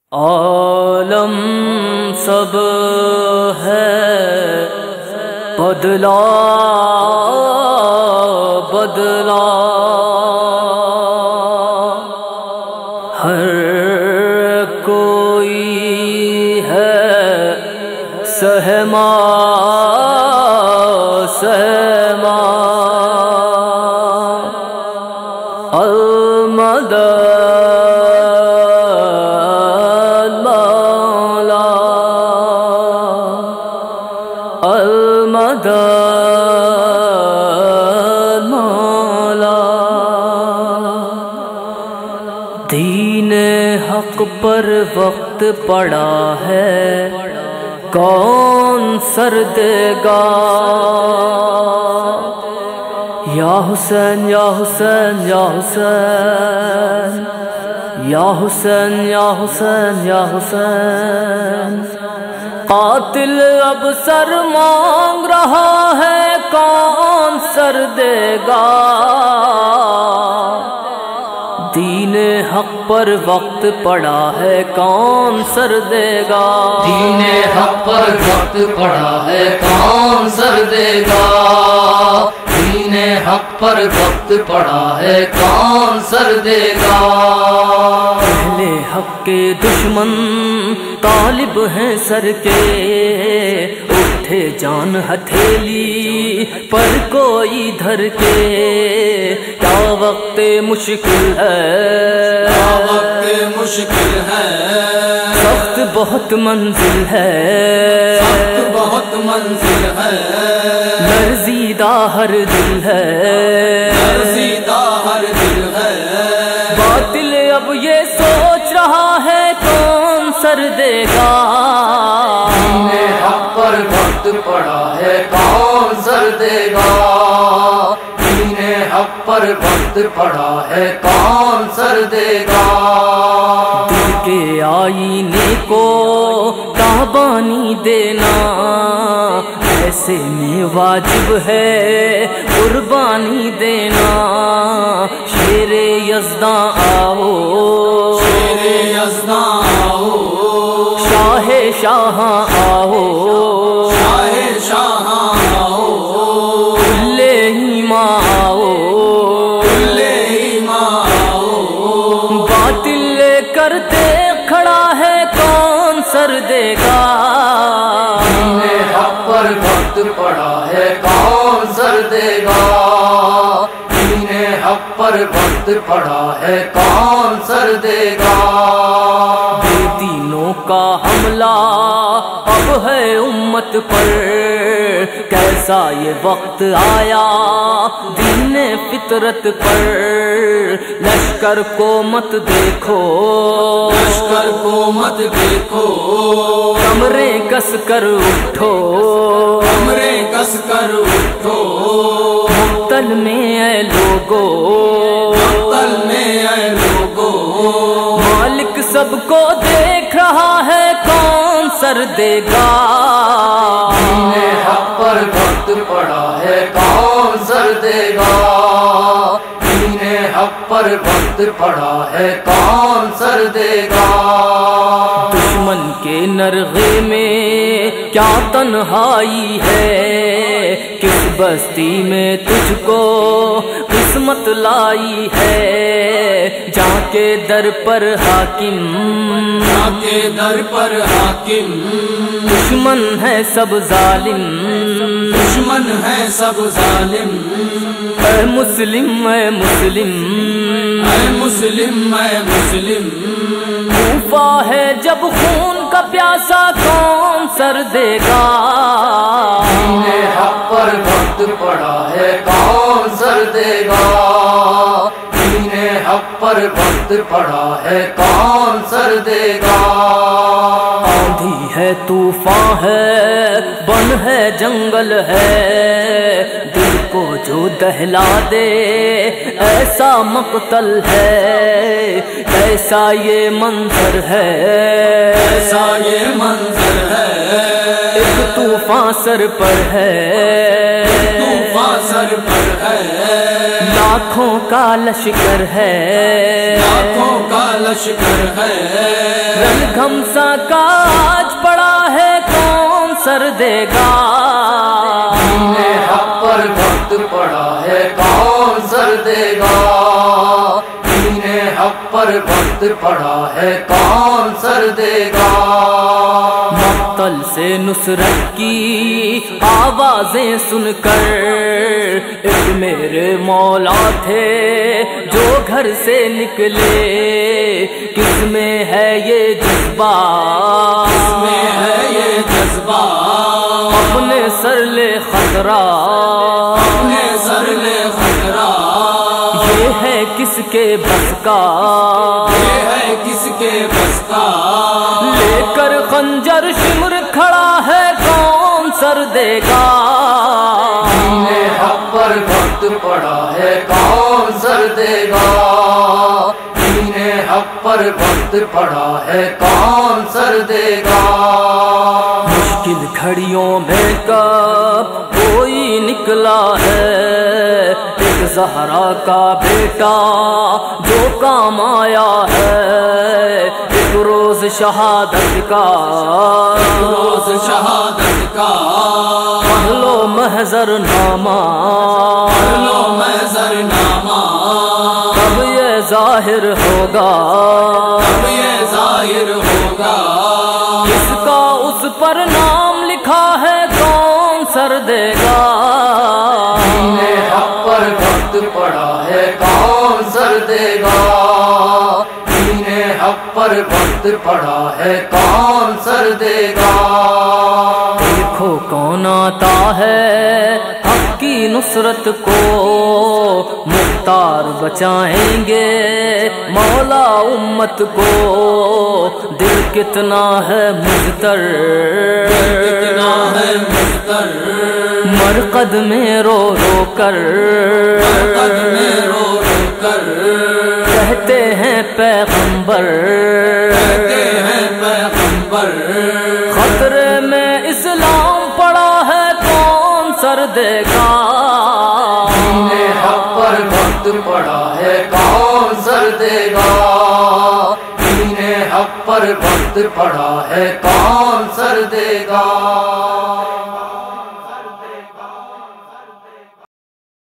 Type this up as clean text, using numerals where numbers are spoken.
عالم سب ہے بدلا بدلا، ہر کوئی ہے سہما سہما، المدد المدد مولا، دین حق پر وقت پڑا ہے، کون سر دے گا؟ یا حسین یا حسین یا حسین یا حسین یا حسین یا حسین، قاتل اب سر مانگ رہا ہے، کون سر دے گا؟ دین حق پر وقت پڑا ہے، کون سر دے گا؟ دین حق پر وقت پڑا ہے، کون سر دے گا؟ دین حق پر وقت پڑا ہے، کون سر دے گا؟ اہل حق کے دشمن طالب ہیں سر کے، اٹھے جان ہتھیلی پر کوئی دھر کے، کیا وقت مشکل ہے، کیا وقت مشکل ہے، سخت بہت منزل ہے، سخت بہت منزل ہے، لرزیدہ ہر دل ہے، لرزیدہ ہر دل ہے، باطل اب یہ سوچ رہا ہے، کون سر دے گا؟ دین حق پر وقت پڑا ہے، کون سر دے گا؟ دین حق پر وقت پڑا ہے، کون سر دے گا؟ دل کے آئینے کو تابانی دینا، ایسے میں واجب ہے قربانی دینا، شیر یزداں آؤ، شیر یزداں آؤ، شاہ شاہاں آؤ، شاہ شاہاں آؤ، لے ایماں آؤ، لے ایماں آؤ، باطل لے کرتے کھڑا ہے، کون سر دے گا؟ دین حق پر وقت پڑا ہے، کون سر دے گا؟ دین حق پر وقت پڑا ہے، کون سر دے گا؟ بے دینوں کا حملہ اب ہے امت پر، کیسا یہ وقت آیا دین فطرت پر، لشکر کو مت دیکھو، لشکر کو مت دیکھو، کمرے کس کر اٹھو، کمرے کس کر اٹھو، مقتل میں اے لوگو، مقتل میں اے لوگو، مالک سب کو دیکھ رہا ہے، کون سر دے گا؟ دین حق پر وقت پڑا ہے، کون سر دے گا؟ دین حق پر وقت پڑا ہے، کون سر دے گا؟ دشمن کے نرغے میں کیا تنہائی ہے، کس بستی میں تجھ کو قسمت لائی ہے، جا کے در پر حاکم، جا کے در پر حاکم، دشمن ہے سب ظالم، دشمن ہے سب ظالم، اے مسلم اے مسلم، اے مسلم اے مسلم، کوفہ ہے جب خون کا پیاسا، کون سر دے گا؟ دین حق پر وقت پڑا ہے، کون سر دے گا؟ دین حق پر وقت پڑا ہے، کون سر دے گا؟ آندھی ہے طوفان ہے بن ہے جنگل ہے دل کو جو دہلا دے ایسا مقتل ہے ایسا یہ منظر ہے ایسا یہ منظر ہے ایک طوفان سر پر ہے طوفان سر پر ہے لاکھوں کا لشکر ہے لاکھوں کا لشکر ہے رن گھمسا کا آج پڑا ہے کون سر دے گا دین حق پر وقت پڑا ہے کون سر دے گا دین حق پر وقت پڑا ہے کون سر دے گا مقتل سے نصرت کی آوازیں سن کر ایک میرے مولا تھے جو گھر سے نکلے کس میں ہے یہ جذبہ کس میں ہے یہ جذبہ اپنے سر لے خطرہ اپنے سر لے خطرہ یہ ہے کس کے بس کا یہ ہے کس کے بس کا لے کر خنجر شمر کھڑا ہے کون سر دے گا دین حق پر وقت پڑا ہے کون سر دے گا دین حق پر وقت پڑا ہے کون سر دے گا مشکل گھڑیوں میں کب کوئی نکلا ہے ایک زہرا کا بیٹا جو کام آیا ہے ایک روز شہادت کا روز شہادت کا پڑھ لو محضر نامہ پڑھ لو محضر نامہ کب یہ ظاہر ہوگا اب یہ ظاہر ہوگا کس کا اس پر نام لکھا ہے کون سر دے گا دین حق پر وقت پڑا ہے کون سر دے گا دین حق پر وقت پڑا ہے کون سر دے گا دیکھو کون آتا ہے حق کی نصرت کو مختار بچائیں گے مولا امت کو دل کتنا ہے مضطر کتنا ہے مضطر مرقد میں رو رو کر مرقد میں رو رو کر کہتے ہیں پیغمبر کہتے ہیں پیغمبر خطرے میں اسلام پڑا ہے کون سر دے گا دین حق پر وقت پڑا ہے کون سر دے گا دین حق پر وقت پڑا ہے کون سر دے گا